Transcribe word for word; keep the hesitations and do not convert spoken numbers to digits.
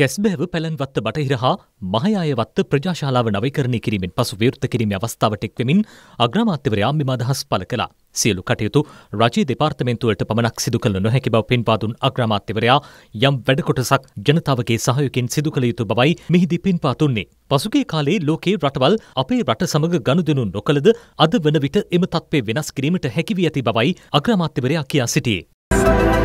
කැස්බෑව පැලැන්වත්ත බටහිර හා මහයායවත්ත ප්‍රජාශාලාව නවීකරණය කිරීමෙන් පසු විවෘත කිරීමේ අවස්ථාවට එක්වෙමින් අග්‍රාමාත්‍යවරයා මෙම අදහස් පළ කළා. සියලු කටයුතු රජයේ දෙපාර්තමේන්තුවලට පමණක් සිදු කළ නොහැකි බව පෙන්වා දුන් අග්‍රාමාත්‍යවරයා යම් වැඩ කොටසක් ජනතාවගේ සහයෝගයෙන් සිදු කළ යුතු බවයි මෙහිදී පෙන්වා දුන්නේ. පසුගිය කාලයේ ලෝකයේ රටවල් අපේ රට සමග ගනුදෙනු නොකළද අද වන විට එම තත්ත්වය වෙනස් කිරීමට හැකි වී ඇති බවයි අග්‍රාමාත්‍යවරයා කියා සිටියේ.